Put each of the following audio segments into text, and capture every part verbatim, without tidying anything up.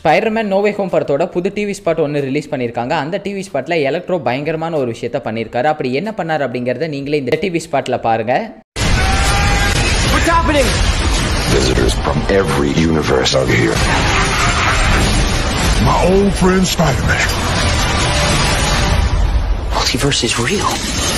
Spiderman no வே home படத்தோட புது TV spot ஒன்று ரிலீஸ் பண்ணியிருக்காங்க. அந்த டிவி ஸ்பாட்ல எலக்ட்ரோ பயங்கரமான ஒரு விஷயத்த பண்ணியிருக்காரு. அப்படி என்ன பண்ணார் அப்படிங்கறத நீங்களே இந்த டிவி ஸ்பாட்ல பாருங்க. What's happening? Visitors from every universe are here. My old friend Spider-Man. Multiverse is real.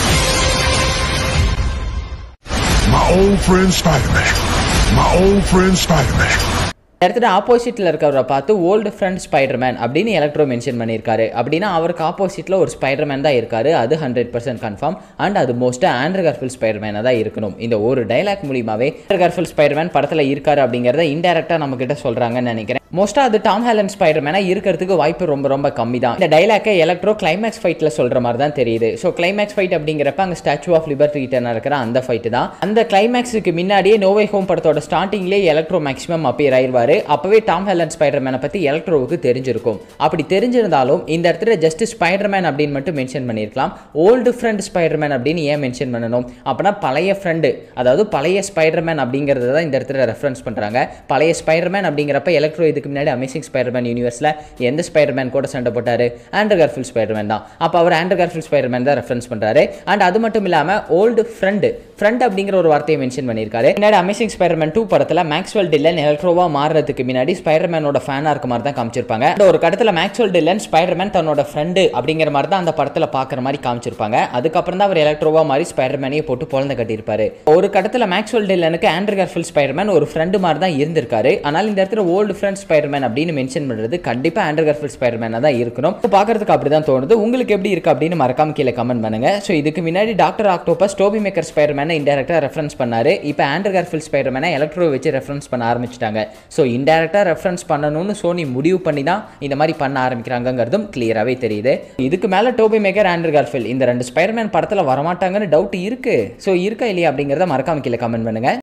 My old friend Spider-Man. My old friend Spider-Man. அடுத்து ஆப்போசிட்ல இருக்கவரை பார்த்து ஓல்டு ஃப்ரெண்ட் ஸ்பைடர்மேன் அப்படின்னு எலக்ட்ரோ மென்ஷன் பண்ணியிருக்காரு. அப்படின்னா அவருக்கு ஆப்போசிட்ல ஒரு ஸ்பைடர்மேன் தான் இருக்காரு. அது ஹண்ட்ரட் பர்சன்ட் கன்ஃபார்ம். அண்ட் அது மோஸ்டா ஆண்ட்ரூ கார்ஃபீல்ட் ஸ்பைடர்மேனா தான் இருக்கணும். இந்த ஒரு டைலாக் மூலியமாவே ஆண்ட்ரூ கார்ஃபீல்ட் ஸ்பைடர்மேன் படத்துல இருக்காரு அப்படிங்கறத இன்டைரக்டா நம்ம கிட்ட சொல்றாங்கன்னு நினைக்கிறேன். மோஸ்டா அது டாம் ஹாலண்ட் ஸ்பைடர்மேனா இருக்கிறதுக்கு வாய்ப்பு ரொம்ப ரொம்ப கம்மி தான். இந்த டைலாக்கை எலக்ட்ரோ கிளைமேக்ஸ் ஃபைட்ல சொல்ற மாதிரி தான் தெரியுது. ஸோ கிளைமேக்ஸ் ஃபைட் அப்படிங்கிறப்ப அங்க ஸ்டாச்சு ஆஃப் லிபர்ட்டி கிட்ட நடக்கிற அந்த ஃபைட் தான். அந்த கிளைமேக்ஸுக்கு முன்னாடியே நோ வே ஹோம் படத்தோட ஸ்டார்டிங்லேயே எலக்ட்ரோ மேக்ஸிமம் அப்பியர் ஆயிடுவாரு. அப்பவே டாம் ஹாலண்ட் ஸ்பைடர்மேனை பத்தி எலக்ட்ரோவுக்கு தெரிஞ்சிருக்கும். அப்படி தெரிஞ்சிருந்தாலும் இந்த இடத்துல ஜஸ்ட் ஸ்பைடர்மேன் அப்படின்னு மட்டும் மென்ஷன் பண்ணியிருக்கலாம். ஓல்டு ஃப்ரெண்ட் ஸ்பைடர்மேன் அப்படின்னு ஏன் மென்ஷன் பண்ணணும்? அப்படின்னா பழைய ஃப்ரெண்டு, அதாவது பழைய ஸ்பைடர்மேன் அப்படிங்கிறத தான் இந்த இடத்துல ரெஃபரன்ஸ் பண்றாங்க. பழைய ஸ்பைடர்மேன் அப்படிங்கிறப்ப எலக்ட்ரோ இதுக்கு முன்னாடி அமேசிங் ஸ்பைடர்மேன் யூனிவர்ஸ்ல எந்த ஸ்பைடர்மேன் கூட சண்டை போட்டாரு? ஆண்ட்ரூ கார்ஃபீல்ட் ஸ்பைடர்மேன் தான். அப்ப அவர் ஆண்ட்ரூ கார்ஃபீல்ட் ஸ்பைடர்மேன் தான் ரெஃபரன்ஸ் பண்றாரு. அண்ட் அது மட்டும் இல்லாம ஓல்டு ஃப்ரெண்டு ஃப்ரெண்ட் அப்படிங்கிற ஒரு வார்த்தையை மென்ஷன் பண்ணியிருக்காரு. முன்னாடி அமேசிங் ஸ்பைடர்மேன் டூ படத்துல மேக்ஸ்வெல் டில்லன் எலக்ட்ரோவா மாறுறதுக்கு முன்னாடி ஸ்பைடர்மேனோட ஃபேனா இருக்க மாதிரி தான் காமிச்சிருப்பாங்க. ஒரு கடத்துல மேக்ஸ்வெல் டில்லன் ஸ்பைடர்மேன் தன்னோட ஃப்ரெண்டு அப்படிங்கிற மாதிரி தான் அந்த படத்துல பாக்குற மாதிரி காமிச்சிருப்பாங்க. அதுக்கப்புறம் தான் அவர் எலக்ட்ரோவா மாறி ஸ்பைடர்மேனையே போட்டு பொழந்த கட்டியிருப்பாரு. ஒரு கடத்துல மேக்ஸ்வெல் டில்லனுக்கு ஆண்ட்ரூ கார்ஃபீல்ட் ஸ்பைடர்மேன் ஒரு ஃப்ரெண்டு மாதிரி தான் இருந்திருக்காரு. ஆனால் இந்த இடத்துல ஓல்டு ஃப்ரெண்ட் ஸ்பைடர்மேன் அப்படின்னு மென்ஷன் பண்றது கண்டிப்பா ஆண்ட்ரூ கார்ஃபீல்ட் ஸ்பைடர்மேனா தான் இருக்கணும். பாக்குறதுக்கு அப்படிதான் தோணுது. உங்களுக்கு எப்படி இருக்கு அப்படின்னு மறக்காம கீழே கமெண்ட் பண்ணுங்க. சோ இதுக்கு முன்னாடி டாக்டர் ஆக்டோபஸ் டோபி மேக்கர் ஸ்பைடர்மேனை இன்டைரக்டா ரெஃபரன்ஸ் பண்ணாரு. இப்போ ஆண்ட்ரூ கார்ஃபீல்ட் ஸ்பைடர்மேனை எலக்ட்ரோ வச்சு ரெஃபரன்ஸ் பண்ண ஆரம்பிச்சிட்டாங்க. சோ இன்டைரக்டா ரெஃபரன்ஸ் பண்ணணும்னு சோனி முடிவு பண்ணி தான் இந்த மாதிரி பண்ண ஆரம்பிக்கிறாங்கிறதும் கிளியராகவே தெரியுது. இதுக்கு மேல டோபி மேக்கர் ஆண்ட்ரூ கார்ஃபீல்ட் இந்த ரெண்டு ஸ்பைடர்மேன் படத்துல வரமாட்டாங்கன்னு டவுட் இருக்கு. சோ இருக்கா இல்லையா அப்படிங்கறத மறக்காம கீழே கமெண்ட் பண்ணுங்க.